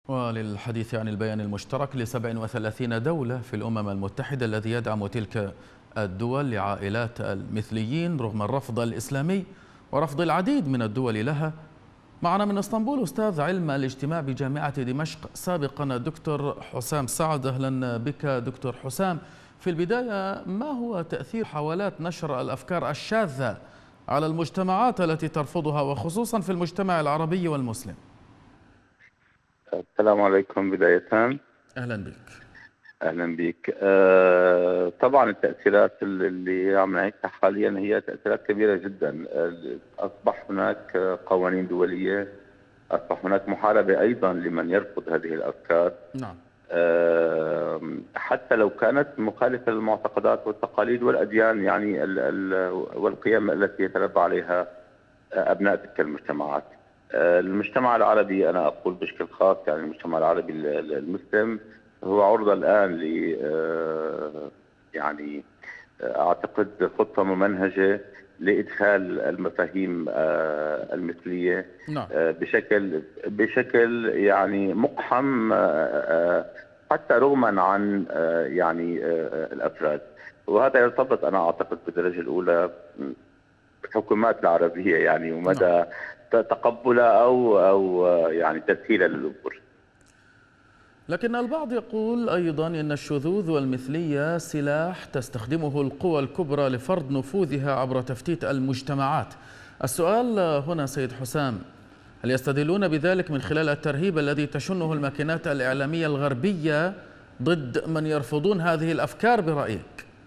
وللحديث عن البيان المشترك ل 37 دولة في الأمم المتحدة الذي يدعم تلك الدول لعائلات المثليين رغم الرفض الإسلامي ورفض العديد من الدول لها، معنا من اسطنبول أستاذ علم الاجتماع بجامعة دمشق سابقا الدكتور حسام سعد. أهلا بك دكتور حسام. في البداية، ما هو تأثير محاولات نشر الأفكار الشاذة على المجتمعات التي ترفضها وخصوصا في المجتمع العربي والمسلم؟ السلام عليكم بداية. أهلا بك. أهلا بك. طبعا التأثيرات اللي عم نعيشها حاليا هي تأثيرات كبيرة جدا. أصبح هناك قوانين دولية، أصبح هناك محاربة أيضا لمن يرفض هذه الأفكار. نعم. حتى لو كانت مخالفة للمعتقدات والتقاليد والأديان، يعني والقيم التي يتربى عليها أبناء تلك المجتمعات. المجتمع العربي، أنا أقول بشكل خاص يعني المجتمع العربي المسلم، هو عرضة الآن ل يعني أعتقد خطة ممنهجة لإدخال المفاهيم المثلية نعم. بشكل يعني مقحم، حتى رغما عن يعني الأفراد. وهذا يرتبط أنا أعتقد بالدرجة الأولى بالحكومات العربية، يعني ومدى تقبلها أو يعني تسهيلها للأمور. لكن البعض يقول أيضا إن الشذوذ والمثلية سلاح تستخدمه القوى الكبرى لفرض نفوذها عبر تفتيت المجتمعات. السؤال هنا سيد حسام، هل يستدلون بذلك من خلال الترهيب الذي تشنه الماكينات الإعلامية الغربية ضد من يرفضون هذه الأفكار برأيك؟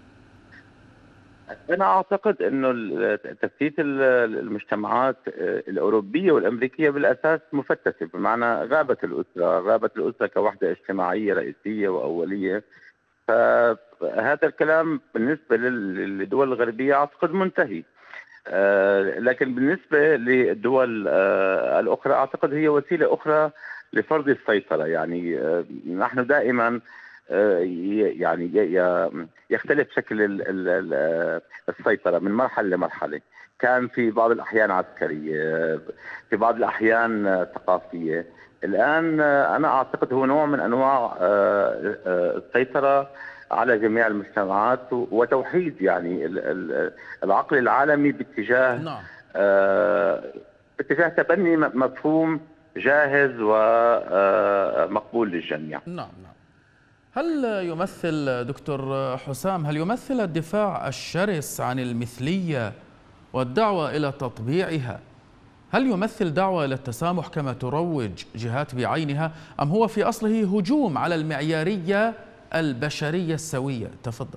أنا أعتقد أنه تفتيت المجتمعات الأوروبية والأمريكية بالأساس مفتتة، بمعنى غابت الأسرة كوحدة اجتماعية رئيسية وأولية. فهذا الكلام بالنسبة للدول الغربية أعتقد منتهي. لكن بالنسبة للدول الأخرى أعتقد هي وسيلة أخرى لفرض السيطرة. يعني نحن دائما يعني يختلف شكل السيطرة من مرحلة لمرحلة. كان في بعض الأحيان عسكرية، في بعض الأحيان ثقافية. الآن أنا أعتقد هو نوع من أنواع السيطرة على جميع المجتمعات وتوحيد يعني العقل العالمي نعم. باتجاه تبني مفهوم جاهز ومقبول للجميع. نعم. هل يمثل دكتور حسام، هل يمثل الدفاع الشرس عن المثلية والدعوة إلى تطبيعها، هل يمثل دعوة إلى التسامح كما تروج جهات بعينها، أم هو في أصله هجوم على المعيارية البشرية السوية؟ تفضل.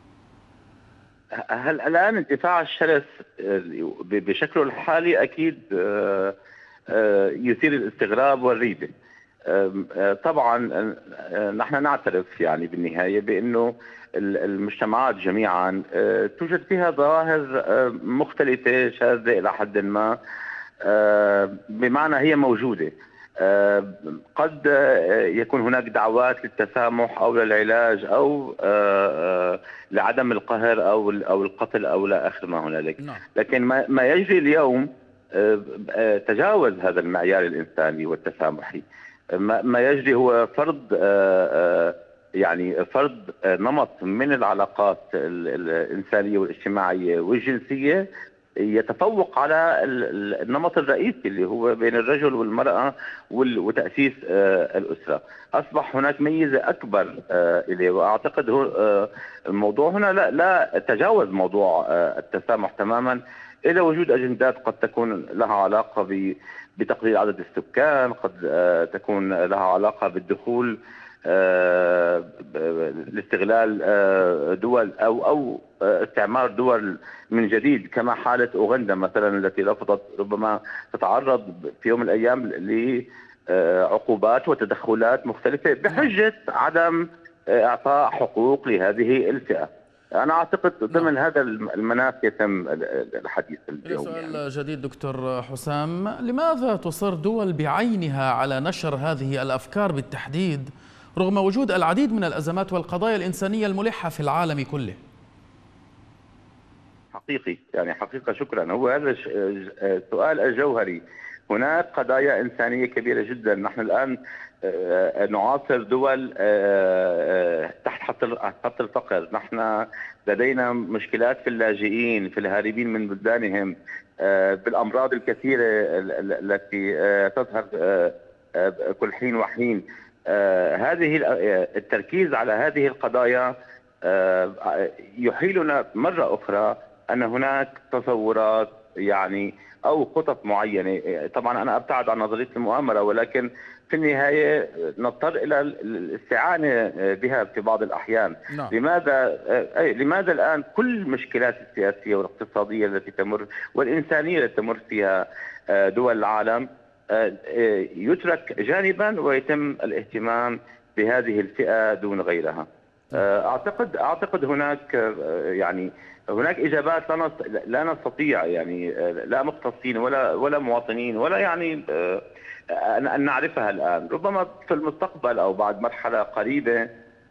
هل الآن الدفاع الشرس بشكله الحالي أكيد يثير الاستغراب والريبة. طبعا نحن نعترف يعني بالنهاية بأنه المجتمعات جميعا توجد فيها ظواهر مختلفة شاذة إلى حد ما، بمعنى هي موجودة. قد يكون هناك دعوات للتسامح أو للعلاج أو لعدم القهر أو القتل أو لا آخر ما هنالك. لكن ما يجري اليوم تجاوز هذا المعيار الإنساني والتسامحي. ما يجري هو فرض يعني فرض نمط من العلاقات الإنسانية والاجتماعية والجنسية يتفوق على النمط الرئيسي اللي هو بين الرجل والمرأة وتأسيس الأسرة. أصبح هناك ميزة أكبر إليه، وأعتقد الموضوع هنا لا تجاوز موضوع التسامح تماما إلى وجود أجندات قد تكون لها علاقة بتقليل عدد السكان، قد تكون لها علاقة بالدخول لاستغلال دول أو استعمار دول من جديد، كما حالة أوغندا مثلا التي رفضت ربما تتعرض في يوم من الأيام لعقوبات وتدخلات مختلفة بحجة عدم إعطاء حقوق لهذه الفئة. أنا أعتقد ضمن هذا المناخ يتم الحديث اليوم. سؤال يعني جديد دكتور حسام، لماذا تصر دول بعينها على نشر هذه الأفكار بالتحديد رغم وجود العديد من الأزمات والقضايا الإنسانية الملحة في العالم كله؟ حقيقة شكرا. هو هذا السؤال الجوهري. هناك قضايا إنسانية كبيرة جدا. نحن الآن نعاصر دول تحت خط الفقر. نحن لدينا مشكلات في اللاجئين، في الهاربين من بلدانهم، بالأمراض الكثيرة التي تظهر كل حين وحين. هذه التركيز على هذه القضايا يحيلنا مرة أخرى أن هناك تصورات يعني أو خطط معينة. طبعا أنا أبتعد عن نظرية المؤامرة، ولكن في النهاية نضطر إلى الاستعانة بها في بعض الأحيان. نعم. لماذا الآن كل المشكلات السياسية والاقتصادية التي تمر والإنسانية التي تمر فيها دول العالم يترك جانبا ويتم الاهتمام بهذه الفئة دون غيرها؟ أعتقد هناك هناك إجابات لا نستطيع لا مختصين ولا مواطنين ولا أن نعرفها الآن. ربما في المستقبل أو بعد مرحلة قريبة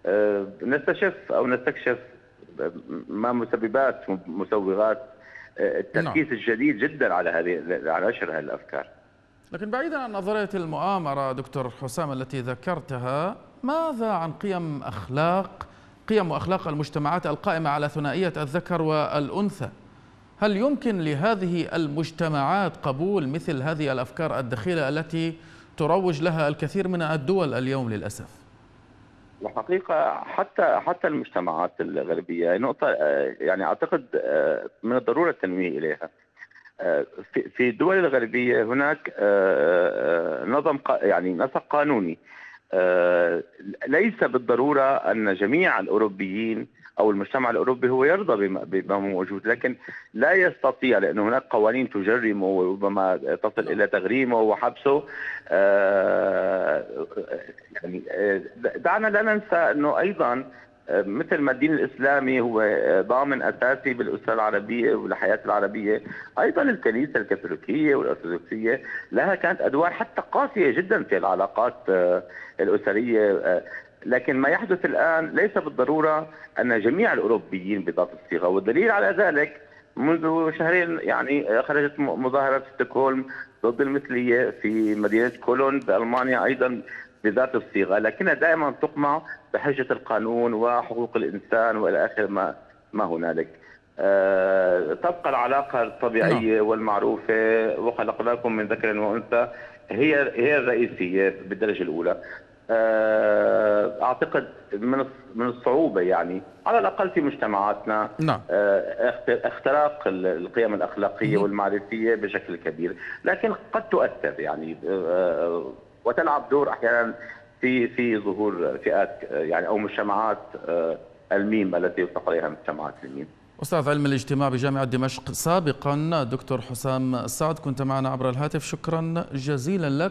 نستكشف ما مسوغات التركيز الجديد جدا على نشر هذه الأفكار. لكن بعيدا عن نظرية المؤامرة دكتور حسام التي ذكرتها، ماذا عن قيم وأخلاق المجتمعات القائمة على ثنائية الذكر والأنثى؟ هل يمكن لهذه المجتمعات قبول مثل هذه الأفكار الدخيلة التي تروج لها الكثير من الدول اليوم للأسف؟ الحقيقة حتى المجتمعات الغربية نقطة أعتقد من الضرورة التنويه إليها. في الدول الغربية هناك نسق قانوني. ليس بالضرورة أن جميع الأوروبيين أو المجتمع الأوروبي هو يرضى بما هو موجود، لكن لا يستطيع، لأن هناك قوانين تجرمه وربما تصل إلى تغريمه وحبسه. دعنا لا ننسى أنه أيضا مثل ما الدين الإسلامي هو ضامن أساسي بالأسرة العربية والحياة العربية، أيضا الكنيسة الكاثوليكية والأرثوذكسية لها كانت أدوار حتى قاسية جدا في العلاقات الأسرية. لكن ما يحدث الآن ليس بالضرورة أن جميع الأوروبيين بذات الصيغة، والدليل على ذلك منذ شهرين خرجت مظاهرة ستوكهولم ضد المثلية في مدينة كولون بألمانيا أيضا بذات الصيغة، لكنها دائما تقمع بحجة القانون وحقوق الإنسان وإلى آخر ما هنالك. تبقى العلاقة الطبيعية والمعروفة وخلقناكم من ذكر وأنثى هي الرئيسية بالدرجة الأولى. أعتقد من الصعوبة على الأقل في مجتمعاتنا اختراق القيم الأخلاقية والمعرفية بشكل كبير، لكن قد تؤثر وتلعب دور أحيانا في ظهور فئات أو مجتمعات الميم التي يطلق عليها مجتمعات الميم. أستاذ علم الاجتماع بجامعة دمشق سابقا دكتور حسام السعد، كنت معنا عبر الهاتف، شكرا جزيلا لك.